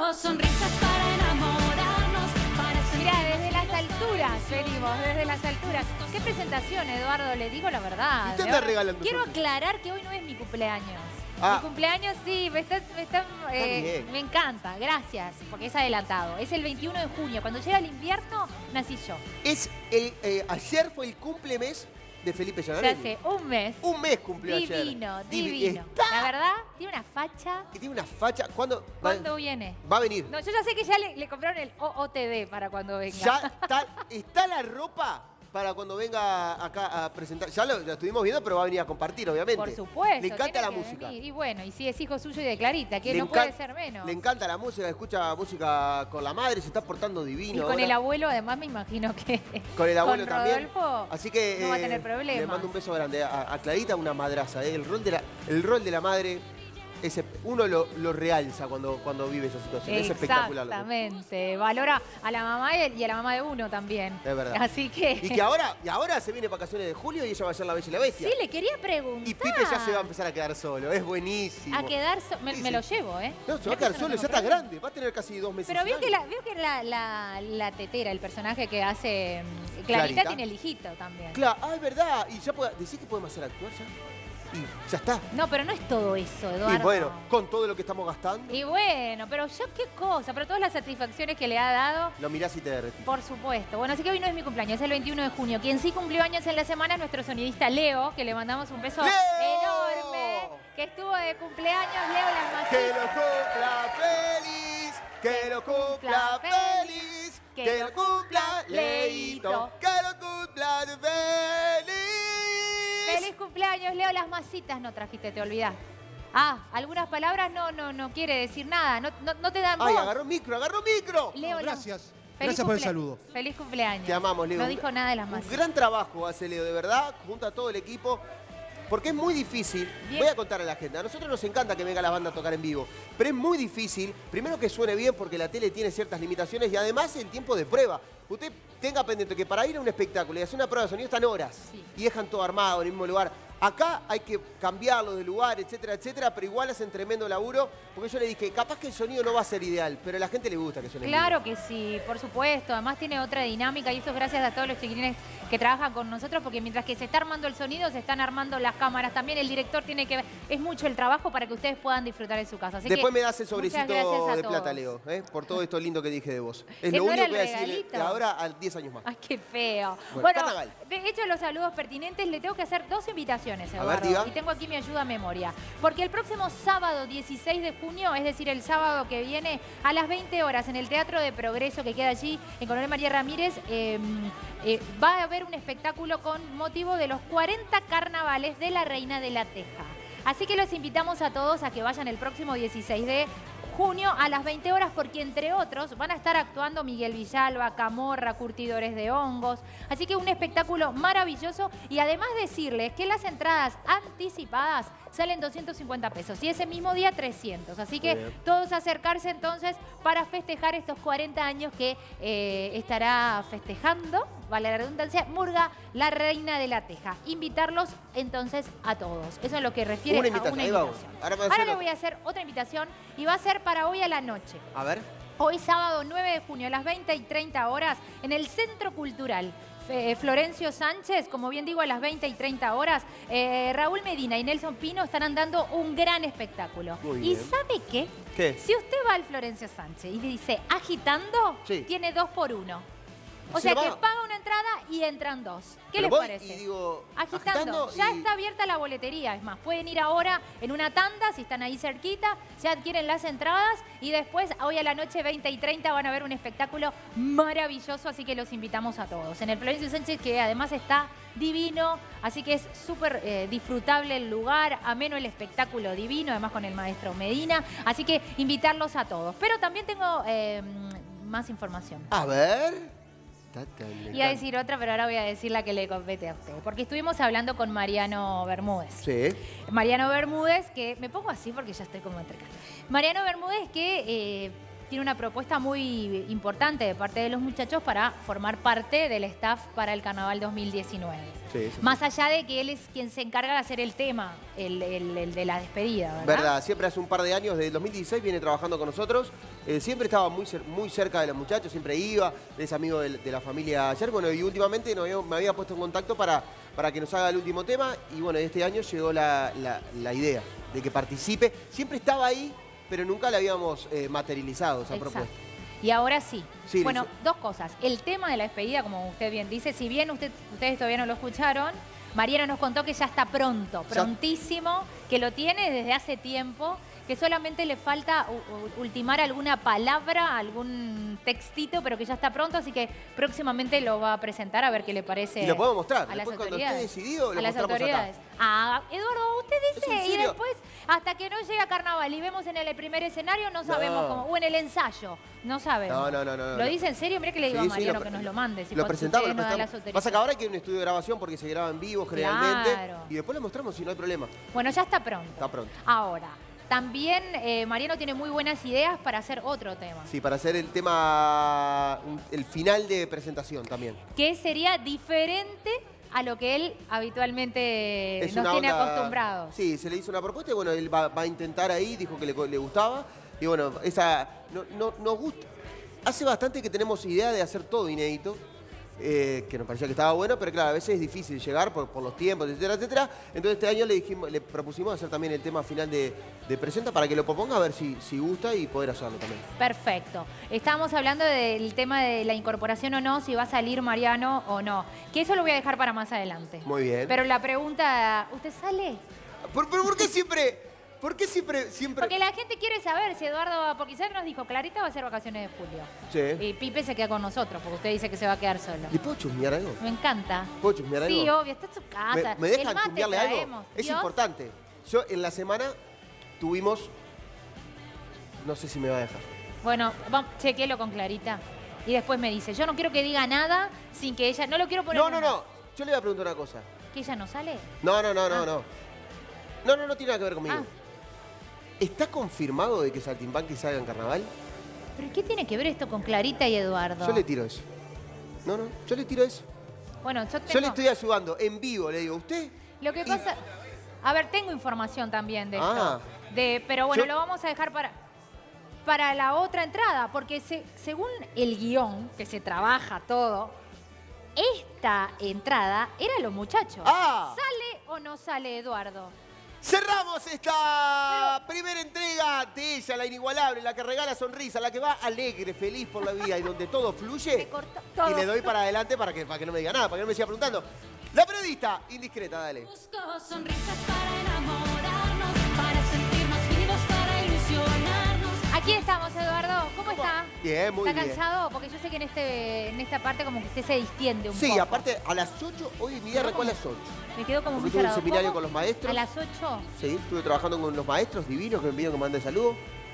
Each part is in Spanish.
sonrisas para enamorarnos. Mira, desde las alturas venimos, desde las alturas. ¿Qué presentación, Eduardo? Le digo la verdad. ¿Y usted está regalando? Quiero aclarar que hoy no es mi cumpleaños. Ah. Mi cumpleaños sí, me encanta, gracias, porque es adelantado. Es el 21 de junio, cuando llega el invierno, nací yo. Ayer fue el cumplemes de Felipe Se Gianarelli. hace un mes. Un mes cumplió ayer. Divino. La verdad, tiene una facha. Y tiene una facha. ¿Cuándo viene? Va a venir. No, yo ya sé que ya le compraron el OOTD para cuando venga. Ya está la ropa para cuando venga acá a presentar. Ya lo estuvimos viendo, pero va a venir a compartir, obviamente. Por supuesto. Le encanta tiene la que música. venir. Y bueno, y si es hijo suyo y de Clarita, que no puede ser menos. Le encanta la música, escucha música con la madre, se está portando divino. Y con ahora. el abuelo, además, me imagino que. Con el abuelo con también. Rodolfo, Así que no va a tener problemas. le mando un beso grande a Clarita, una madraza. El rol de la madre, uno lo realza cuando vive esa situación. Es espectacular. Exactamente. Valora a la mamá y a la mamá de uno también. Es verdad. Así que. Y ahora se viene vacaciones de julio y ella va a ser la Bella y la Bestia. Sí, le quería preguntar. Y Pipe ya se va a empezar a quedar solo. Es buenísimo. A quedar me lo llevo, ¿eh? No, se va a quedar solo, ya está grande. Va a tener casi 2 meses. Pero vio que la tetera, el personaje que hace Clarita, tiene el hijito también. Claro, es verdad. Y ya decís que podemos hacer actuar ya. Y ya está. No, pero no es todo eso, Eduardo. Y bueno, con todo lo que estamos gastando. Y bueno, pero ya qué cosa, pero todas las satisfacciones que le ha dado. Lo mirás y te derretís. Por supuesto. Bueno, así que hoy no es mi cumpleaños, es el 21 de junio. Quien sí cumplió años en la semana es nuestro sonidista Leo, que le mandamos un beso enorme, que estuvo de cumpleaños. Leo, las masitas. Que lo cumpla feliz, que lo cumpla feliz, que lo cumpla Leito, que lo cumpla feliz. ¡Feliz cumpleaños, Leo! Las masitas no trajiste, te olvidaste. Ah, algunas palabras no quiere decir nada, no te dan voz. ¡Ay, agarró micro! Leo, No, gracias. Feliz Gracias por el saludo. Feliz cumpleaños. Te amamos, Leo. No dijo nada de las masitas. Un gran trabajo hace Leo, de verdad, junto a todo el equipo. Porque es muy difícil, voy a contar a la gente, a nosotros nos encanta que venga la banda a tocar en vivo, pero es muy difícil, primero que suene bien porque la tele tiene ciertas limitaciones y además en tiempo de prueba. Usted tenga pendiente que para ir a un espectáculo y hacer una prueba de sonido están horas y dejan todo armado en el mismo lugar. Acá hay que cambiarlo de lugar, etcétera, etcétera, pero igual hacen tremendo laburo, porque yo le dije, capaz que el sonido no va a ser ideal, pero a la gente le gusta que suene bien. Claro que sí, por supuesto. Además tiene otra dinámica y eso es gracias a todos los chiquilines que trabajan con nosotros, porque mientras que se está armando el sonido, se están armando las cámaras. También el director tiene que ver, es mucho el trabajo para que ustedes puedan disfrutar en su casa. Así Después que, me das el sobrecito de plata, todos. Leo, por todo esto lindo que dije de vos. Es ¿No lo único era que voy a el decir regalito? de ahora a 10 años más. Ay, qué feo. Bueno, Bueno, carnaval. hecho los saludos pertinentes, le tengo que hacer 2 invitaciones, A ver, Eduardo. diga. Y tengo aquí mi ayuda a memoria. Porque el próximo sábado 16 de junio, es decir, el sábado que viene, a las 20 horas, en el Teatro de Progreso, que queda allí, en Coronel María Ramírez, va a haber un espectáculo con motivo de los 40 carnavales de la Reina de la Teja. Así que los invitamos a todos a que vayan el próximo 16 de junio a las 20 horas, porque entre otros van a estar actuando Miguel Villalba, Camorra, Curtidores de Hongos. Así que un espectáculo maravilloso, y además decirles que las entradas anticipadas salen 250 pesos y ese mismo día 300. Así que todos acercarse entonces para festejar estos 40 años que estará festejando, vale la redundancia, Murga, la Reina de la Teja. Invitarlos entonces a todos. Eso es lo que refiere a una invitación. Ahora le voy a hacer otra invitación y va a ser para hoy a la noche. A ver. Hoy sábado 9 de junio a las 20 y 30 horas en el Centro Cultural Florencio Sánchez, como bien digo, a las 20 y 30 horas, Raúl Medina y Nelson Pino estarán dando un gran espectáculo. ¿Y sabe qué? ¿Qué? Si usted va al Florencio Sánchez y le dice agitando, tiene 2 por 1. O sea que paga una entrada y entran 2. ¿Qué les parece? Y digo, agitando. Ya está abierta la boletería. Es más, pueden ir ahora en una tanda, si están ahí cerquita, ya adquieren las entradas y después, hoy a la noche, 20 y 30, van a ver un espectáculo maravilloso. Así que los invitamos a todos. En el Florencio Sánchez, que además está divino, así que es súper disfrutable el lugar, ameno el espectáculo divino, además con el maestro Medina. Así que invitarlos a todos. Pero también tengo más información. A ver. Iba a decir otra, pero ahora voy a decir la que le compete a usted. Porque estuvimos hablando con Mariano Bermúdez. Sí. Mariano Bermúdez, que me pongo así porque ya estoy como entre acá. Mariano Bermúdez, que tiene una propuesta muy importante de parte de los muchachos para formar parte del staff para el Carnaval 2019. Sí, sí. Más allá de que él es quien se encarga de hacer el tema, el de la despedida, ¿verdad? Verdad, siempre hace un par de años, desde el 2016, viene trabajando con nosotros. Siempre estaba muy cerca de los muchachos, siempre iba, es amigo de la familia ayer. Bueno, y últimamente me había puesto en contacto para que nos haga el último tema. Y bueno, este año llegó la idea de que participe. Siempre estaba ahí, pero nunca la habíamos materializado esa propuesta. Y ahora sí. Sí, bueno, Lisa. dos cosas. El tema de la despedida, como usted bien dice, si bien ustedes todavía no lo escucharon, Mariano nos contó que ya está pronto, prontísimo, que lo tiene desde hace tiempo, que solamente le falta ultimar alguna palabra, algún textito, pero que ya está pronto, así que próximamente lo va a presentar a ver qué le parece. Y lo podemos mostrar. A las Después, cuando esté autoridades. decidido, lo a las mostramos autoridades. acá. Ah, Eduardo, usted ¿Es dice, en y serio? después, hasta que no llega Carnaval y vemos en el primer escenario, no sabemos cómo, o en el ensayo, no sabemos. No. ¿Lo dice en serio? Mira que le digo a Mariano que nos lo mande. Si lo presentamos, ustedes no dan las autorizaciones. Pasa que ahora hay que ir a un estudio de grabación porque se graba en vivo generalmente. Claro. Y después lo mostramos si no hay problema. Bueno, ya está pronto. Está pronto. Ahora, también Mariano tiene muy buenas ideas para hacer otro tema. Sí, para hacer el tema, el final de presentación también. Que sería diferente a lo que él habitualmente Es nos una tiene onda- acostumbrados. Sí, se le hizo una propuesta y bueno, él va a intentar ahí, dijo que le gustaba. Y bueno, esa nos gusta. Hace bastante que tenemos idea de hacer todo inédito, que nos parecía que estaba bueno, pero claro, a veces es difícil llegar por los tiempos, etcétera, etcétera. Entonces este año le propusimos hacer también el tema final de presenta para que lo proponga, a ver si gusta y poder hacerlo también. Perfecto. Estábamos hablando del tema de la incorporación o no, si va a salir Mariano o no. Que eso lo voy a dejar para más adelante. Muy bien. Pero la pregunta, ¿usted sale? ¿Pero por qué siempre? ¿Por qué siempre? Porque la gente quiere saber si Eduardo, porque ya nos dijo, Clarita va a hacer vacaciones de julio. Sí. Y Pipe se queda con nosotros, porque usted dice que se va a quedar solo. ¿Le puedo chusmear algo? Me encanta. ¿Puedo chusmear algo? Sí, obvio, está en su casa. ¿Me El dejan mate chusmearle traemos. algo? Es ¿Dios? importante. Yo en la semana tuvimos... No sé si me va a dejar. Bueno, chequéelo con Clarita. Y después me dice, yo no quiero que diga nada sin que ella... No lo quiero poner... No. Yo le voy a preguntar una cosa. ¿Que ella no sale? No. No tiene nada que ver conmigo. Ah. ¿Está confirmado de que Saltimbanqui salga en carnaval? ¿Pero qué tiene que ver esto con Clarita y Eduardo? Yo le tiro eso. Yo le tiro eso. Bueno, yo tengo... Yo le estoy ayudando en vivo, le digo, ¿usted? Lo que pasa... A ver, tengo información también de esto. Ah. Pero bueno, Yo- lo vamos a dejar para la otra entrada, porque según el guión, que se trabaja todo, esta entrada era los muchachos. Ah. ¿Sale o no sale Eduardo? Cerramos esta primera entrega de ella, la inigualable, la que regala sonrisa, la que va alegre, feliz por la vida y donde todo fluye. Me cortó todo. Y le doy para adelante para que no me diga nada, para que no me siga preguntando. La periodista indiscreta, dale. Busco sonrisas para enamorarnos, para sentirnos vivos, para ilusionarnos. Aquí estamos, Eduardo. ¿Cómo está? Bien, muy ¿Está bien. cansado? Porque yo sé que en esta parte como que usted se distiende un Sí, poco. aparte a las 8, hoy mi día arrancó a las 8. Me quedo como Porque muy tuve un cerrado. seminario ¿Cómo? con los maestros. ¿A las 8? Sí, estuve trabajando con los maestros divinos que me pidieron que mande saludos.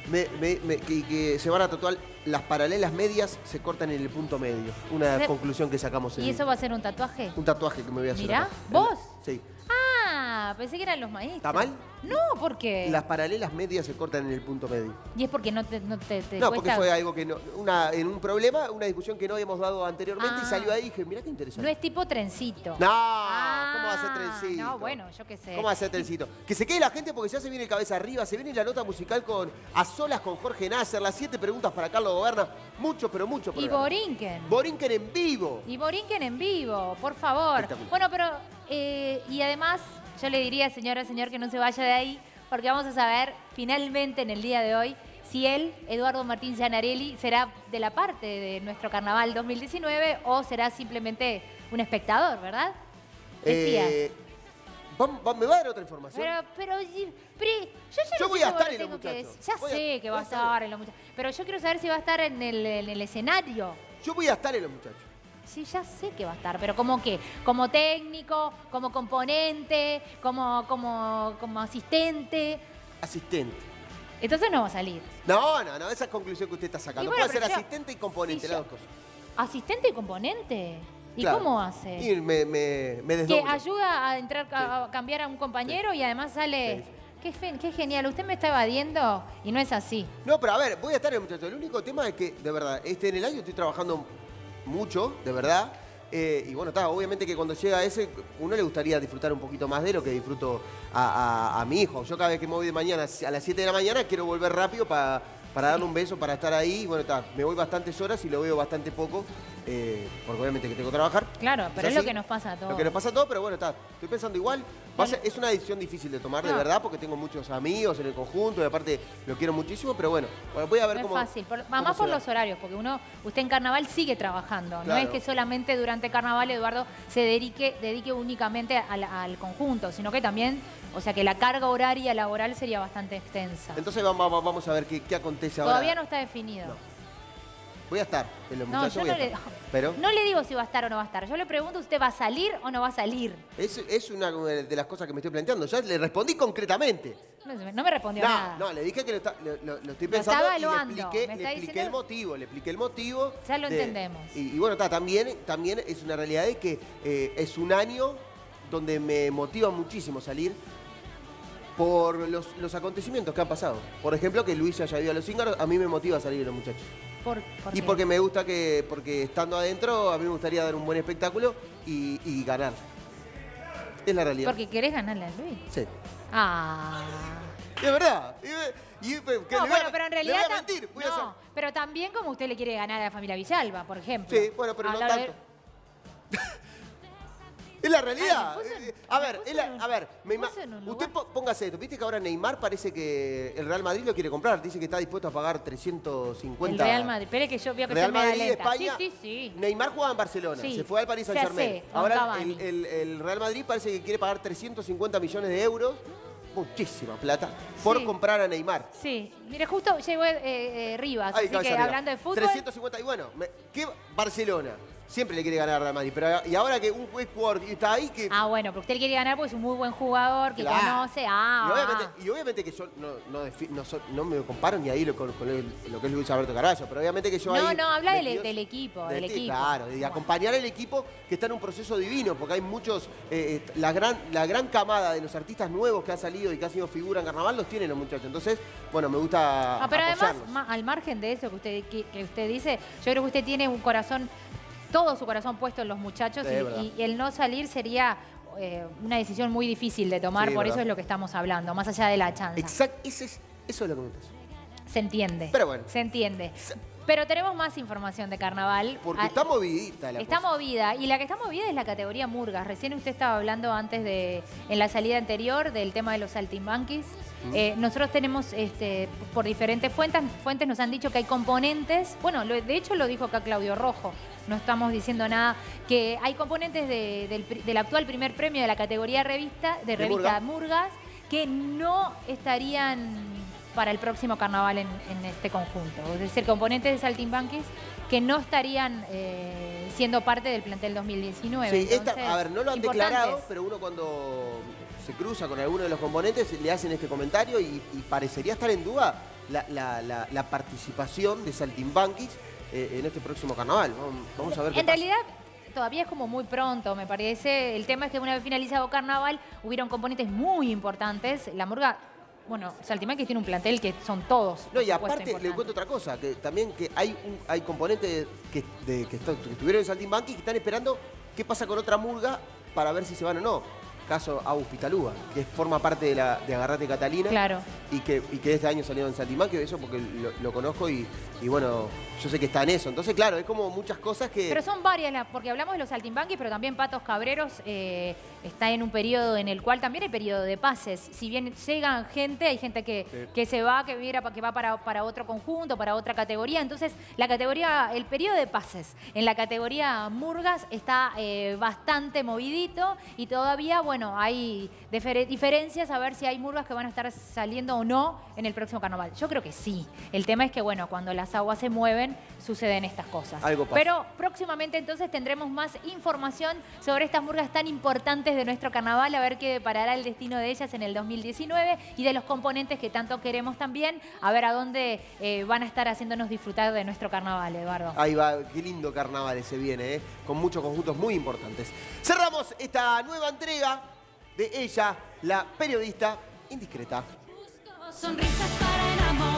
Que se van a tatuar las paralelas medias, se cortan en el punto medio. Una conclusión que sacamos en ¿Y eso va a ser un tatuaje? un tatuaje que me voy a hacer. Mirá, acá. ¿vos? Sí. Ah, pensé que eran los maestros. ¿Está mal? No, ¿por qué? Las paralelas medias se cortan en el punto medio. Y es porque no te No, cuesta... porque fue algo que no. En un problema, una discusión que no habíamos dado anteriormente y Ah. salió ahí y dije, mirá qué No interesante. es tipo trencito. No, Ah, ¿cómo va a ser trencito? No, bueno, yo qué sé. ¿Cómo va a ser trencito? Que se quede la gente porque ya se viene cabeza arriba, se viene la nota musical A Solas con Jorge Nasser, las 7 preguntas para Carlos Goberna. Mucho, pero mucho Y programa. Borinquen. Borinquen en vivo. Y Borinquen en vivo, por favor. Espectacular. Bueno, pero... y además, yo le diría, señora, señor, que no se vaya de ahí, porque vamos a saber finalmente en el día de hoy si él, Eduardo Martín Gianarelli, será de la parte de nuestro Carnaval 2019 o será simplemente un espectador, ¿verdad? Decías. ¿Me va a dar otra información? Pero yo ya Yo no voy sé a cómo estar lo en Los tengo que Muchachos. decir. Ya Voy a- sé que va a voy a estar. estar en los muchachos. Pero yo quiero saber si va a estar en el escenario. Yo voy a estar en los muchachos. Sí, ya sé que va a estar, pero ¿cómo qué? ¿Como técnico? ¿Como componente? ¿Como asistente? Asistente. Entonces no va a salir. No, esa es conclusión que usted está sacando. Y bueno, Puede ser pero yo- asistente y componente, sí, las yo- dos cosas. ¿Asistente y componente? ¿Y Claro. cómo hace? Y me Que desdoblo. ayuda a entrar a cambiar a un compañero y además sale... Sí. Qué genial. Usted me está evadiendo y no es así. No, pero a ver, voy a estar, muchachos. El único tema es que, de verdad, en el año estoy trabajando mucho, de verdad. Y bueno, está, obviamente que cuando llega ese, uno le gustaría disfrutar un poquito más de lo que disfruto a mi hijo. Yo cada vez que me voy de mañana a las 7 de la mañana quiero volver rápido para darle un beso, para estar ahí. Y bueno, está, me voy bastantes horas y lo veo bastante poco, porque obviamente que tengo que trabajar. Claro, pero es así, lo que nos pasa a todos. Lo que nos pasa a todos, pero bueno, está, estoy pensando igual. Es una decisión difícil de tomar, de verdad, porque tengo muchos amigos en el conjunto y aparte lo quiero muchísimo, pero bueno, voy a ver no cómo. Es fácil, más por los horarios, porque usted en carnaval sigue trabajando. Claro. No es que solamente durante carnaval Eduardo se dedique únicamente al conjunto, sino que también, o sea que la carga horaria laboral sería bastante extensa. Entonces vamos a ver qué acontece ahora. Todavía no está definido. No. Voy a estar, en los muchachos pero no le digo si va a estar o no va a estar. Yo le pregunto, ¿usted va a salir o no va a salir? Es una de las cosas que me estoy planteando. Ya le respondí concretamente. No me respondió nada. No, le dije que lo estoy pensando y le expliqué el motivo. Ya lo entendemos. Y bueno, también es una realidad de que es un año donde me motiva muchísimo salir por los acontecimientos que han pasado. Por ejemplo, que Luis haya ido a los Cíngaros, a mí me motiva a salir los muchachos. ¿Por y porque me gusta porque estando adentro, a mí me gustaría dar un buen espectáculo y ganar. Es la realidad. ¿Porque querés ganarle a Luis? Sí. Ah. Es verdad. Pero en realidad... Le voy a mentir. Pero también como usted le quiere ganar a la familia Villalba, por ejemplo. Sí, bueno, pero no tanto. Es la realidad. Usted póngase esto. Viste que ahora Neymar parece que el Real Madrid lo quiere comprar. Dice que está dispuesto a pagar 350. El Real Madrid. Espere que yo veo que Real se me da Madrid, lenta. España. Sí. Neymar jugaba en Barcelona. Sí. Se fue al Paris Saint-Germain. Ahora el Real Madrid parece que quiere pagar 350 millones de euros. Muchísima plata por comprar a Neymar. Sí. Mire, justo llegó Rivas. Así que hablando de fútbol... 350. Y bueno, ¿qué Barcelona? Siempre le quiere ganar a Real Madrid, pero y ahora que un jugador está ahí que... Ah, bueno, porque usted le quiere ganar porque es un muy buen jugador, que conoce. Y obviamente que yo no me comparo ni ahí con lo que es Luis Alberto Carvalho, pero obviamente que yo ahí... No, habla del equipo, Claro, de acompañar al equipo que está en un proceso divino, porque hay muchos... la gran camada de los artistas nuevos que han salido y que han sido figura en carnaval los tienen los muchachos. Entonces, bueno, me gusta pero apoyarlos. además, al margen de eso que usted dice, yo creo que usted tiene un corazón... todo su corazón puesto en los muchachos y el no salir sería una decisión muy difícil de tomar, por eso es lo que estamos hablando, más allá de la chance. Exacto, eso es lo que me pasa. Se entiende. Pero bueno. Se entiende. Pero tenemos más información de carnaval. Porque está movidita la cosa. Está movida. Y la que está movida es la categoría Murgas. Recién usted estaba hablando antes en la salida anterior, del tema de los saltimbanquis. Nosotros tenemos, por diferentes fuentes nos han dicho que hay componentes. Bueno, de hecho lo dijo acá Claudio Rojo. No estamos diciendo nada. Que hay componentes del actual primer premio de la categoría revista Murgas que no estarían para el próximo carnaval en este conjunto. Es decir, componentes de saltimbanquis que no estarían siendo parte del plantel 2019. Sí, entonces, no lo han declarado, pero uno cuando se cruza con alguno de los componentes le hacen este comentario y parecería estar en duda la participación de saltimbanquis en este próximo carnaval. Vamos a ver qué pasa. En realidad, todavía es como muy pronto, me parece. El tema es que una vez finalizado carnaval, hubieron componentes muy importantes. La Murga... Bueno, Saltimbanquis tiene un plantel que son todos. No, y aparte le cuento otra cosa, que también que hay componentes que estuvieron en Saltimbanquis que están esperando qué pasa con otra murga para ver si se van o no. Caso Agus Pitalúa, que forma parte de Agarrate Catalina. Claro. Y que este año salió en Saltimbanquis, eso porque lo conozco y bueno, yo sé que está en eso. Entonces, claro, es como muchas cosas que... Pero son varias, porque hablamos de los Saltimbanquis, pero también Patos Cabreros está en un periodo en el cual también hay periodo de pases. Si bien llegan gente, hay gente que se va, que va para otro conjunto, para otra categoría. Entonces, el periodo de pases en la categoría Murgas está bastante movidito y todavía, bueno, hay diferencias a ver si hay murgas que van a estar saliendo o no en el próximo carnaval. Yo creo que sí. El tema es que, bueno, cuando las aguas se mueven, suceden estas cosas. Algo pasa. Pero próximamente entonces tendremos más información sobre estas murgas tan importantes de nuestro carnaval, a ver qué deparará el destino de ellas en el 2019 y de los componentes que tanto queremos también, a ver a dónde van a estar haciéndonos disfrutar de nuestro carnaval, Eduardo. Ahí va, qué lindo carnaval ese viene, con muchos conjuntos muy importantes. Cerramos esta nueva entrega de ella, la periodista indiscreta. Sonrisas para enamorar.